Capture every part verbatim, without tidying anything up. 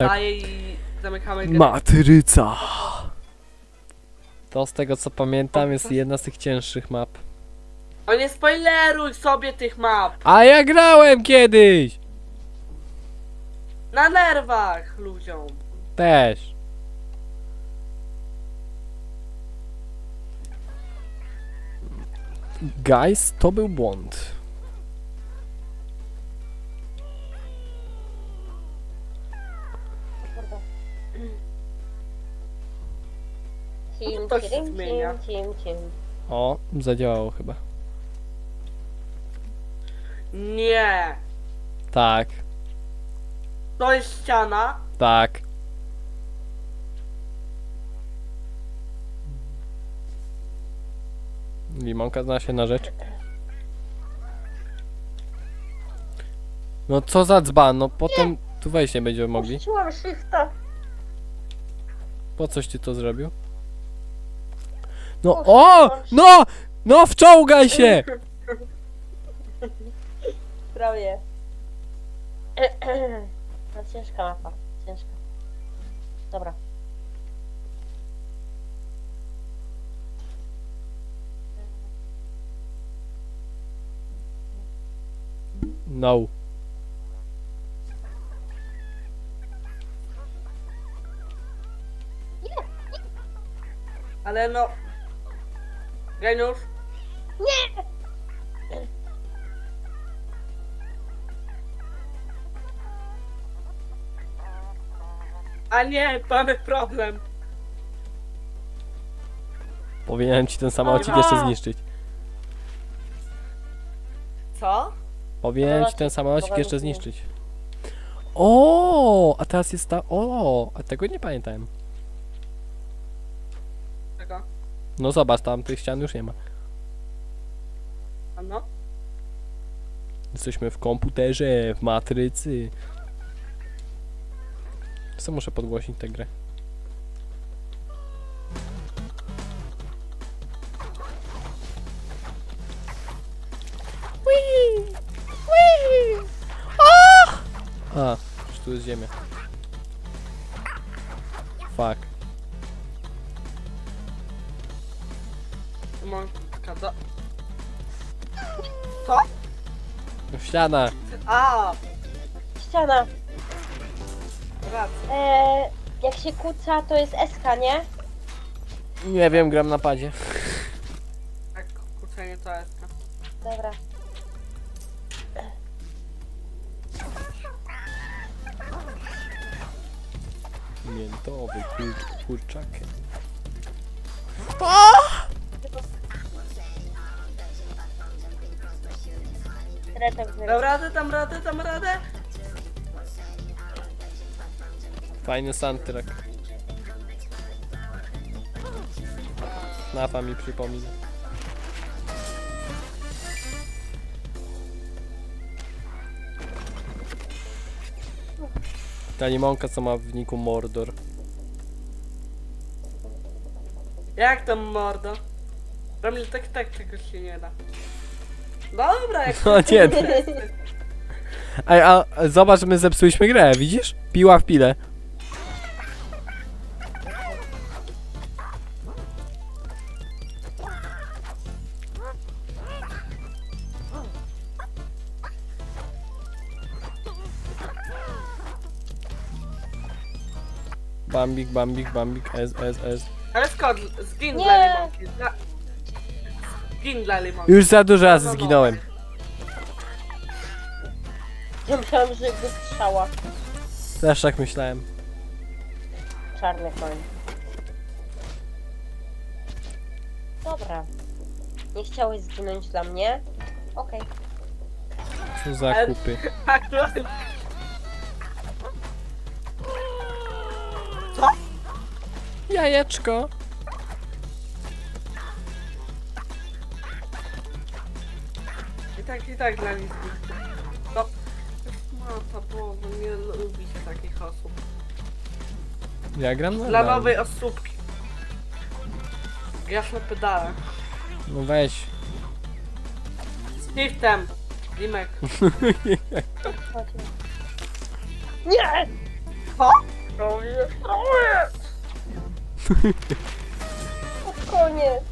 daje i zamykamy grę. Matryca. To z tego co pamiętam jest jedna z tych cięższych map. O, nie spoileruj sobie tych map! A ja grałem kiedyś! Na nerwach ludziom! Też. Guys, to był błąd. Cim, To się cim, zmienia. cim, cim. O, zadziałało chyba. Nie! Tak, To jest ściana. tak. Limonka zna się na rzecz. No co za dzban, no potem tu wejść nie będziemy mogli. Puściłam shifta. Po coś ty to zrobił? No o! No! No wczołgaj się! Prawie. No ciężka mapa, ciężka. Dobra. No. Ale no... Geniusz? Nie! A nie, mamy problem. Powinienem ci ten samolocik jeszcze zniszczyć. Co? Powinienem ci ten samolocik jeszcze zniszczyć. O, a teraz jest ta... O, a tego nie pamiętałem. Czego? No zobacz, tam tych ścian już nie ma. A no? Jesteśmy w komputerze, w matrycy. Co muszę podgłośnić tę grę? Whee! Whee! A, już tu jest ziemia. Fuck. Mąka, co? Co? Ściana. A! Ściana. Racja. Eee, jak się kłóca, to jest S K, nie? Nie wiem, gram na padzie. Tak, kurczenie to jest. Dobra. Miętowy kur kurczakiem. Retok Dam radę, dam radę, dam radę? Fajny soundtrack. Snafa mi przypomina. Ta limonka co ma w niku Mordor. Jak tam mordo? Dla mnie tak, tak czegoś się nie da. Dobra, jak No nie. Ej, a a zobacz, my zepsuliśmy grę, widzisz? Piła w pile. Bambik, bambik, bambik, S, S, S. Ale skąd? Zgin Nie. dla limonki. Dla... Zgin dla limonki. Już za dużo razy zginąłem. Ja myślałam, że go strzała. Też tak myślałem. Czarny koń. Dobra. Nie chciałeś zginąć dla mnie? Okej. Co za Ale- kupy. Aktualnie. Co? Jajeczko. I tak, i tak dla nich. No. No to było, bo nie lubi się takich osób. Ja gram na Dla nowej osóbki. Grasz na pedale. No weź. Z shiftem. Limek. Nie! Co? To jest koniec! To koniec!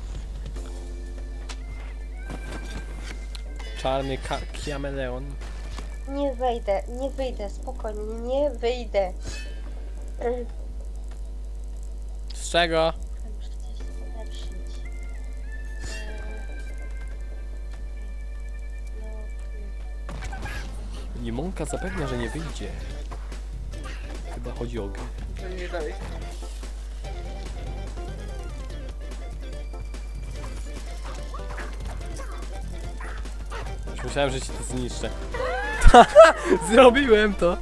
Czarny ka kameleon. Nie wejdę, nie wyjdę, spokojnie, nie wyjdę. Z czego? Muszę coś polepszyć. No, Limonka zapewnia, że nie wyjdzie. Chyba chodzi o grę. To nie daj. Już myślałem, że ci to zniszczę. Zrobiłem to.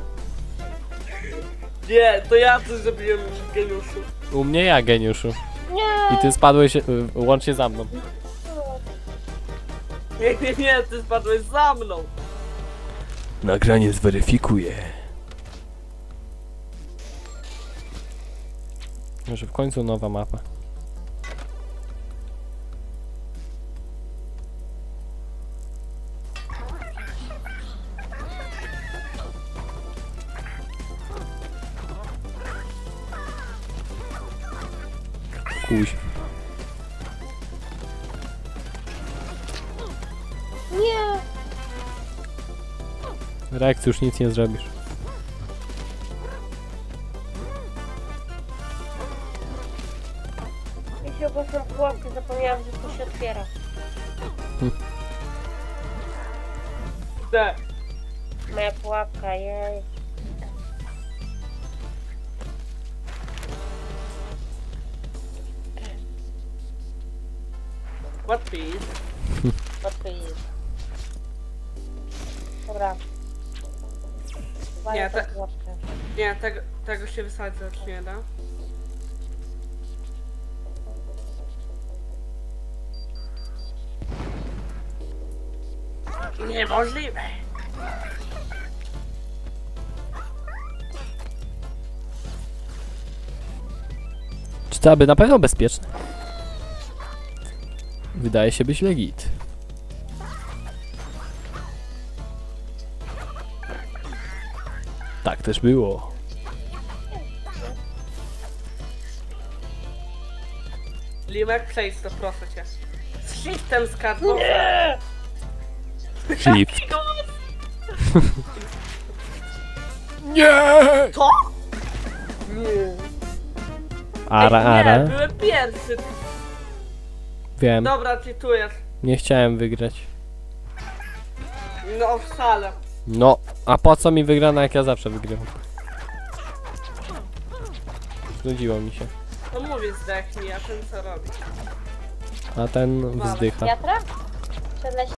Nie, to ja coś zrobiłem geniuszu. U mnie ja, geniuszu. nie! I ty spadłeś y, łącznie za mną. Nie, nie, nie, ty spadłeś za mną. Nagranie zweryfikuje. Może w końcu nowa mapa. Kuś. Nie! Rex, już nic nie zrobisz. Ja się obecną pułapkę, zapomniałam, że to się otwiera. Te. Moja pułapka, jej. What please? Łatwiej jest. Dobra. Nie, Nie, te- tę pułapkę. Nie, tego, tego się wysadza, czy nie da? Niemożliwe! Czy to aby na pewno bezpieczne? Wydaje się być legit. Tak też było. Limek, przejdź to, proszę cię. Z shiftem skarbowym. Nie! Shift. Nie! Co? Nie. Ara, Ej, nie, ara. byłem pierwszy. Wiem. Dobra, czytujesz. Nie chciałem wygrać. No wcale. No, a po co mi wygrana, jak ja zawsze wygrywam? Znudziło mi się. No mówię zdechnij, a ten co robi? A ten wzdycha. Wiatra? Przed